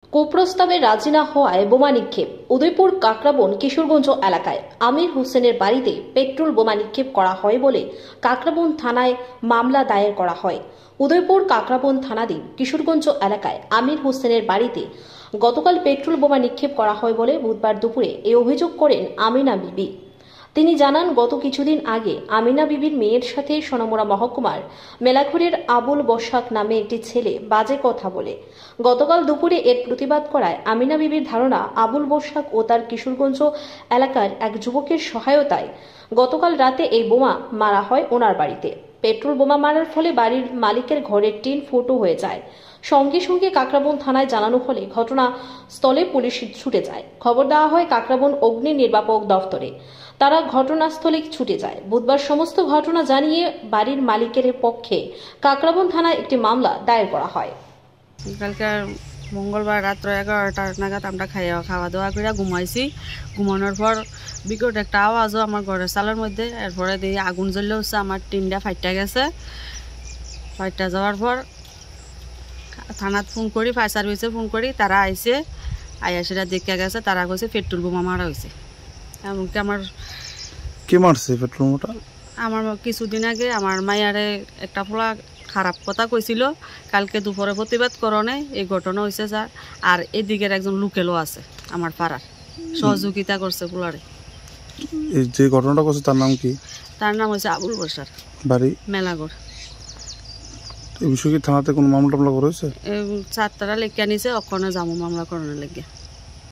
কুপ্রস্তাবে রাজি না হওয়ায় বোমা নিক্ষেপ। উদয়পুর কাকরাবন কিশোরগঞ্জ এলাকায় আমির হোসেনের বাড়িতে পেট্রোল বোমা নিক্ষেপ করা হয় বলে কাকরাবন থানায় মামলা দায়ের করা হয়। উদয়পুর কাকরাবন থানাধীন কিশোরগঞ্জ এলাকায় আমির হোসেনের বাড়িতে গতকাল পেট্রোল বোমা নিক্ষেপ করা হয় বলে বুধবার দুপুরে এই অভিযোগ করেন আমিনা বিবি। তিনি জানান, গত কিছুদিন আগে আমিনা বিবির মেয়ের সাথে সোনামুড়া মহকুমার মেলাঘরের আবুল বসাক নামে একটি ছেলে বাজে কথা বলে গতকাল দুপুরে এর প্রতিবাদ করায় আমিনা বিবির ধারণা আবুল বসাক ও তার কিশোরগঞ্জ এলাকার এক যুবকের সহায়তায় গতকাল রাতে এই বোমা মারা হয় ওনার বাড়িতে। পেট্রোল বোমা মারার ফলে বাড়ির মালিকের ঘরের টিন ফুটো হয়ে যায়। সঙ্গে সঙ্গে কাকরাবন থানায় জানানো হলে ঘটনাস্থলে পুলিশ ছুটে যায়। খবর দেওয়া হয় কাকরাবন অগ্নি নির্বাপক দফতরে। তারা ঘটনাস্থলে ছুটে যায়। বুধবার সমস্ত ঘটনা জানিয়ে বাড়ির মালিকের পক্ষে কাকরাবন থানায় একটি মামলা দায়ের করা হয়। কালকে মঙ্গলবার রাত্র 11টা নাগাদ আমরা খাওয়া দাওয়া করে ঘুমাইছি। ঘুমানোর পর বিকট একটা আওয়াজও আমার ঘরের চালের মধ্যে। এরপরে দিয়ে আগুন জ্বললে হচ্ছে আমার টিনটা ফাইটা গেছে। ফাইটা যাওয়ার পর থানাত ফোন করি, ফায়ার সার্ভিসে ফোন করি, তারা আইসে আইয়া সেটা দেখে গেছে। তারা কইছে পেট্রোল বোমা মারা হয়েছে। এমনকি আমার কে মারছে পেট্রোল বোমাটা? আমার কিছুদিন আগে আমার মায়ারে একটা পোলা খারাপ কথা কইছিল। কালকে দুপুরে প্রতিবাদ করণে এই ঘটনা হয়েছে স্যার। আর এদিকের একজন লোকেলও আছে আমার পাড়ার, সহযোগিতা করছে পোলারে। এই যে ঘটনাটা করছে তার নাম কি? তার নাম হচ্ছে আবুল বসার, বাড়ি মেলাগড়। এই বিষয়ে কি থানাতে কোনো মামলা টামলা করেছে? 4 তারা লেখা নিছে, ওখানে যাবো মামলা করানোর লেগে।